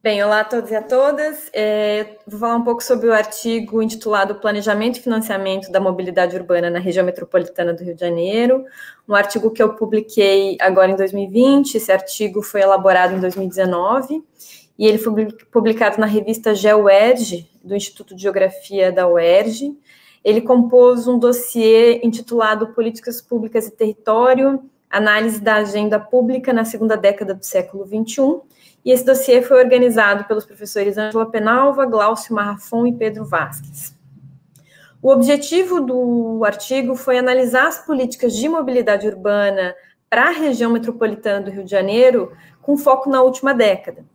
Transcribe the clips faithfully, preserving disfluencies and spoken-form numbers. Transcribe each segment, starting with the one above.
Bem, olá a todos e a todas. É, vou falar um pouco sobre o artigo intitulado Planejamento e Financiamento da Mobilidade Urbana na Região Metropolitana do Rio de Janeiro, um artigo que eu publiquei agora em dois mil e vinte. Esse artigo foi elaborado em dois mil e dezenove e ele foi publicado na revista GeoERJ, do Instituto de Geografia da U E R J. Ele compôs um dossiê intitulado Políticas Públicas e Território, Análise da Agenda Pública na Segunda Década do Século vinte e um, e esse dossiê foi organizado pelos professores Ângela Penalva, Glaucio Marrafon e Pedro Vasques. O objetivo do artigo foi analisar as políticas de mobilidade urbana para a região metropolitana do Rio de Janeiro, com foco na última década.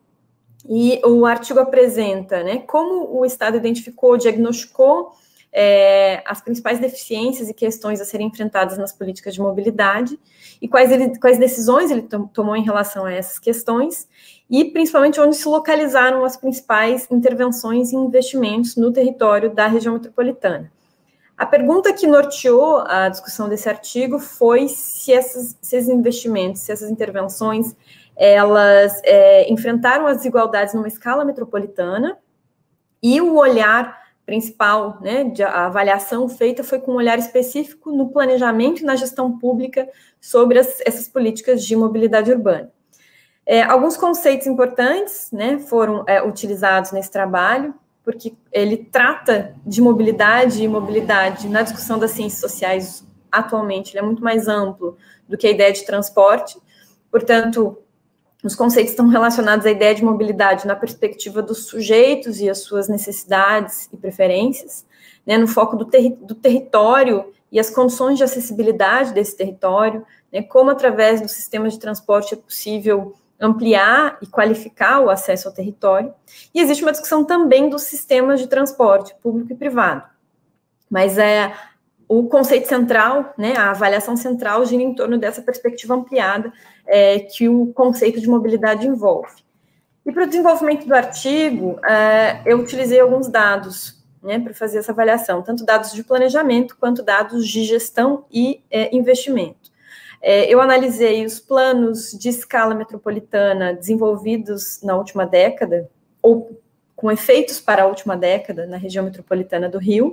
E o artigo apresenta, né, como o Estado identificou, diagnosticou É, as principais deficiências e questões a serem enfrentadas nas políticas de mobilidade e quais, ele, quais decisões ele tom, tomou em relação a essas questões e, principalmente, onde se localizaram as principais intervenções e investimentos no território da região metropolitana. A pergunta que norteou a discussão desse artigo foi se, essas, se esses investimentos, se essas intervenções, elas é, enfrentaram as desigualdades numa escala metropolitana e o olhar principal, né, de a avaliação feita foi com um olhar específico no planejamento e na gestão pública sobre as, essas políticas de mobilidade urbana. É, alguns conceitos importantes, né, foram é, utilizados nesse trabalho, porque ele trata de mobilidade e mobilidade na discussão das ciências sociais atualmente, ele é muito mais amplo do que a ideia de transporte, portanto, os conceitos estão relacionados à ideia de mobilidade na perspectiva dos sujeitos e as suas necessidades e preferências, né, no foco do, terri do território e as condições de acessibilidade desse território, né, como através do sistema de transporte é possível ampliar e qualificar o acesso ao território. E existe uma discussão também dos sistemas de transporte público e privado. Mas é o conceito central, né, a avaliação central gira em torno dessa perspectiva ampliada é, que o conceito de mobilidade envolve. E para o desenvolvimento do artigo, é, eu utilizei alguns dados, né, para fazer essa avaliação, tanto dados de planejamento quanto dados de gestão e é, investimento. É, eu analisei os planos de escala metropolitana desenvolvidos na última década, ou com efeitos para a última década, na região metropolitana do Rio,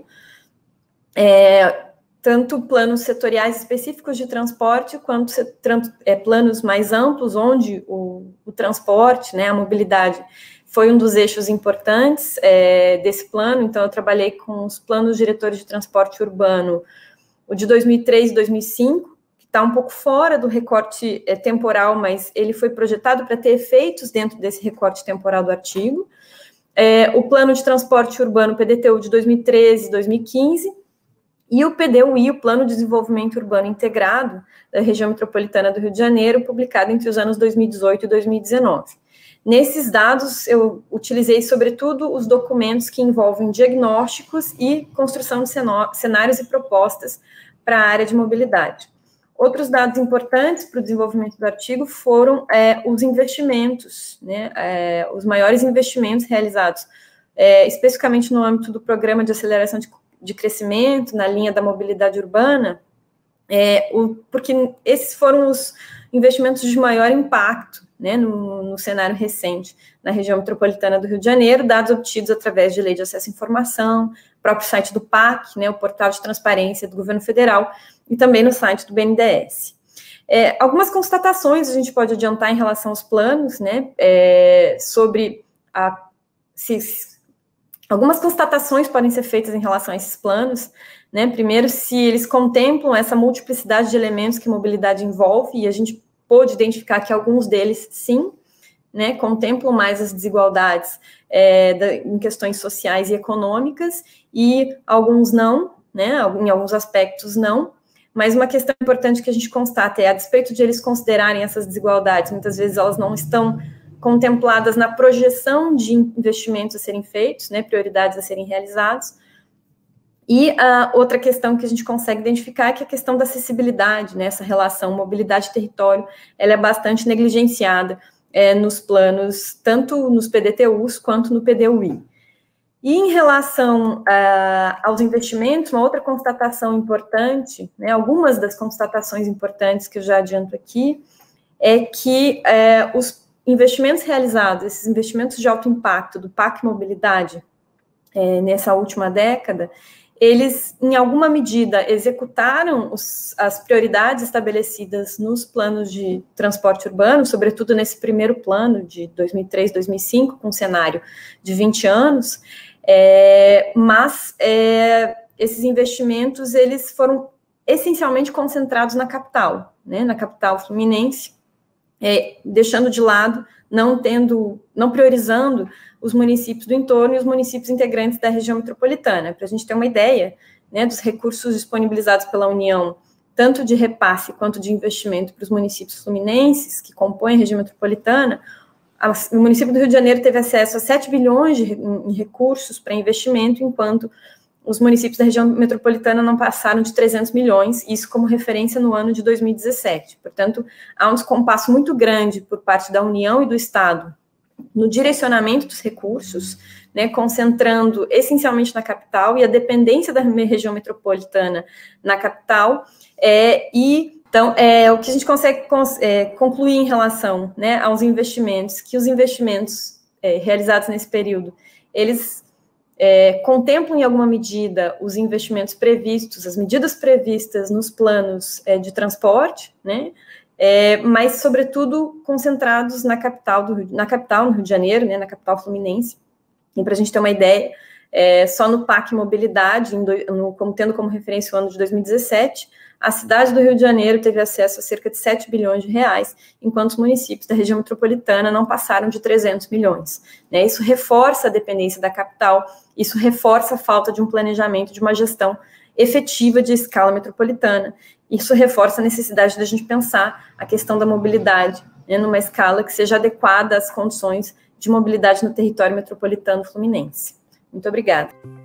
É, tanto planos setoriais específicos de transporte, quanto é, planos mais amplos, onde o, o transporte, né, a mobilidade, foi um dos eixos importantes é, desse plano. Então, eu trabalhei com os planos diretores de transporte urbano, o de dois mil e três e dois mil e cinco, que está um pouco fora do recorte é, temporal, mas ele foi projetado para ter efeitos dentro desse recorte temporal do artigo. É, o plano de transporte urbano, P D T U, de dois mil e treze e dois mil e quinze, e o P D U I, o Plano de Desenvolvimento Urbano Integrado da Região Metropolitana do Rio de Janeiro, publicado entre os anos dois mil e dezoito e dois mil e dezenove. Nesses dados, eu utilizei, sobretudo, os documentos que envolvem diagnósticos e construção de cenários e propostas para a área de mobilidade. Outros dados importantes para o desenvolvimento do artigo foram é, os investimentos, né, é, os maiores investimentos realizados, é, especificamente no âmbito do Programa de Aceleração de de crescimento na linha da mobilidade urbana, é, o, porque esses foram os investimentos de maior impacto, né, no, no cenário recente, na região metropolitana do Rio de Janeiro, dados obtidos através de Lei de Acesso à Informação, próprio site do P A C, né, o Portal de Transparência do Governo Federal, e também no site do B N D E S. É, algumas constatações a gente pode adiantar em relação aos planos, né, é, sobre a... Se, Algumas constatações podem ser feitas em relação a esses planos, né? Primeiro, se eles contemplam essa multiplicidade de elementos que mobilidade envolve, e a gente pôde identificar que alguns deles, sim, né, contemplam mais as desigualdades é, da, em questões sociais e econômicas, e alguns não, né, em alguns aspectos não, mas uma questão importante que a gente constata é, a despeito de eles considerarem essas desigualdades, muitas vezes elas não estão contempladas na projeção de investimentos a serem feitos, né, prioridades a serem realizados. E a outra questão que a gente consegue identificar é que a questão da acessibilidade, né, essa relação mobilidade-território, ela é bastante negligenciada é, nos planos, tanto nos P D T Us quanto no P D U I. E em relação uh, aos investimentos, uma outra constatação importante, né, algumas das constatações importantes que eu já adianto aqui, é que uh, os investimentos realizados, esses investimentos de alto impacto do P A C Mobilidade, é, nessa última década, eles, em alguma medida, executaram os, as prioridades estabelecidas nos planos de transporte urbano, sobretudo nesse primeiro plano de dois mil e três, dois mil e cinco, com um cenário de vinte anos, é, mas é, esses investimentos, eles foram essencialmente concentrados na capital, né, na capital fluminense, é, deixando de lado, não tendo, não priorizando os municípios do entorno e os municípios integrantes da região metropolitana. Para a gente ter uma ideia, né, dos recursos disponibilizados pela União, tanto de repasse quanto de investimento para os municípios fluminenses, que compõem a região metropolitana, a, o município do Rio de Janeiro teve acesso a sete bilhões de, em, em recursos para investimento, enquanto os municípios da região metropolitana não passaram de trezentos milhões, isso como referência no ano de dois mil e dezessete. Portanto, há um descompasso muito grande por parte da União e do Estado no direcionamento dos recursos, né, concentrando essencialmente na capital e a dependência da região metropolitana na capital, é, e então, é, o que a gente consegue é, concluir em relação, né, aos investimentos, que os investimentos é, realizados nesse período, eles é, contemplam em alguma medida os investimentos previstos, as medidas previstas nos planos é, de transporte, né, É, mas, sobretudo, concentrados na capital, do Rio, na capital, no Rio de Janeiro, né, na capital fluminense. E para a gente ter uma ideia, é, só no P A C Mobilidade, em do, no, como, tendo como referência o ano de dois mil e dezessete, a cidade do Rio de Janeiro teve acesso a cerca de sete bilhões de reais, enquanto os municípios da região metropolitana não passaram de trezentos milhões. Né? Isso reforça a dependência da capital, isso reforça a falta de um planejamento, de uma gestão efetiva de escala metropolitana. Isso reforça a necessidade da gente pensar a questão da mobilidade, né, numa escala que seja adequada às condições de mobilidade no território metropolitano fluminense. Muito obrigada.